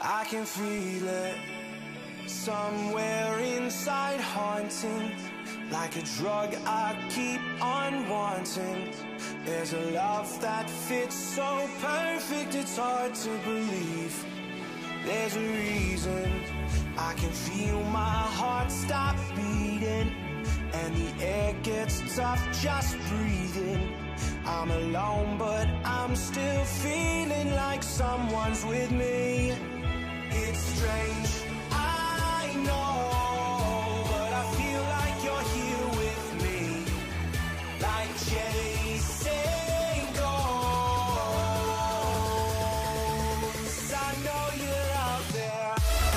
I can feel it somewhere inside, haunting. Like a drug I keep on wanting. There's a love that fits so perfect, it's hard to believe. There's a reason I can feel my heart stop beating, and the air gets tough just breathing. I'm alone but I'm still feeling like someone's with me. It's strange, I know, but I feel like you're here with me. Like chasing ghosts, I know you're out there.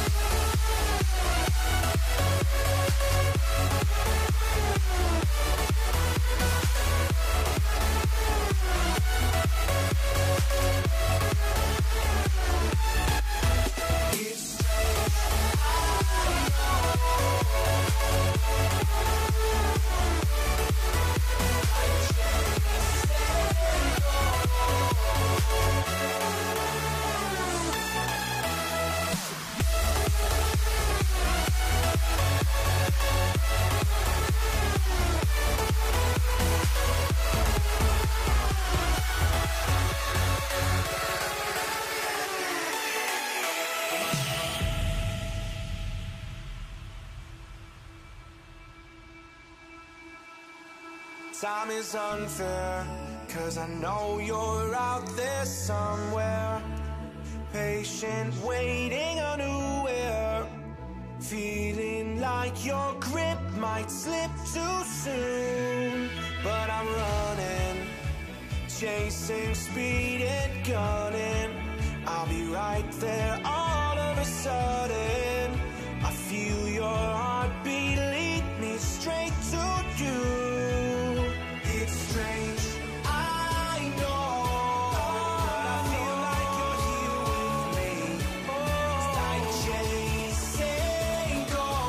Time is unfair, 'cause I know you're out there somewhere, patient, waiting unaware, feeling like your grip might slip too soon. But I'm running, chasing speed and gunning. I'll be right there all of a sudden. I feel your heartbeat lead me straight to you. It's strange, I know, but I feel like you're here with me. It's like chasing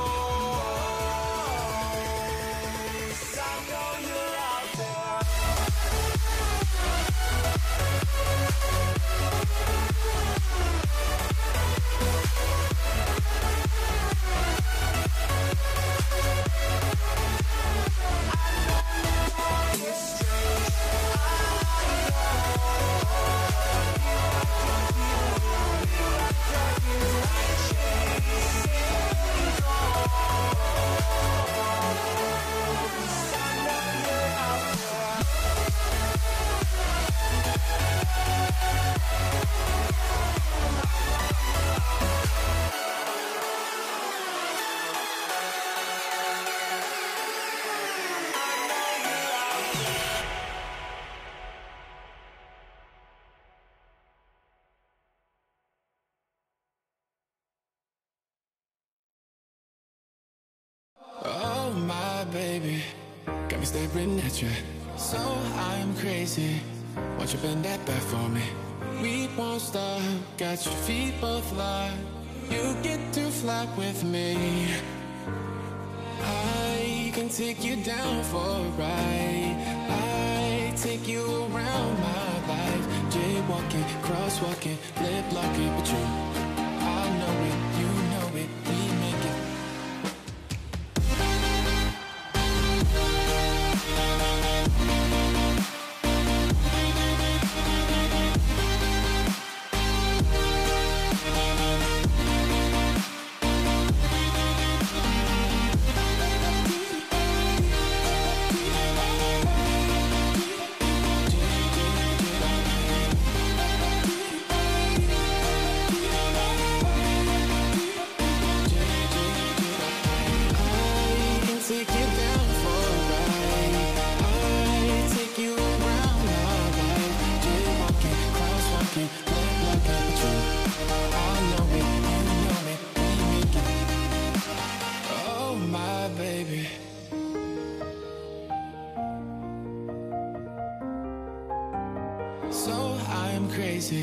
ghosts, I know you're out there. Oh my baby, got me staring at you. So I'm crazy, won't you bend that back for me? We won't stop, got your feet both locked. You get to fly with me. I can take you down for a ride. I take you around my life. Jaywalking, crosswalking, lip locking, but you, I know it, you know it, we make it. So I'm crazy.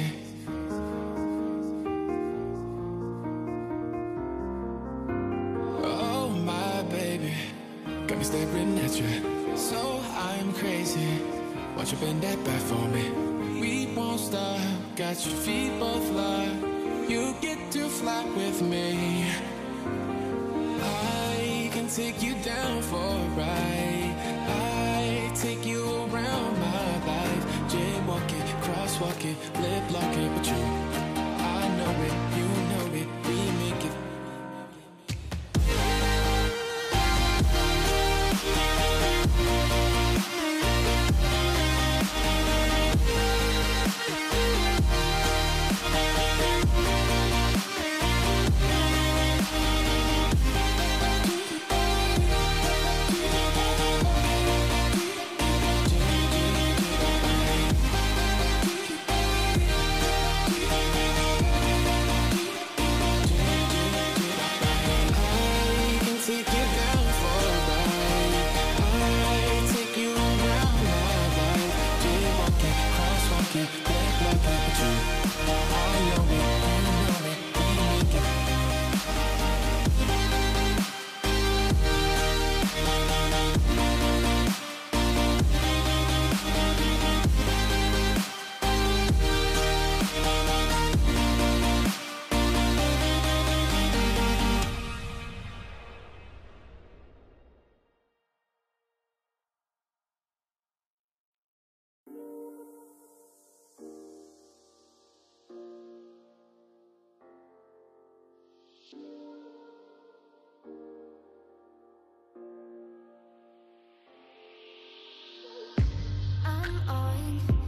Oh my baby, got me staring at you. So I'm crazy, won't you bend that back for me? We won't stop, got your feet both locked. You get to fly with me? I can take you down for a ride. I take you around my life. Jaywalking, crosswalking, lip locking, but you, I know it, you know it, we make it. I'm on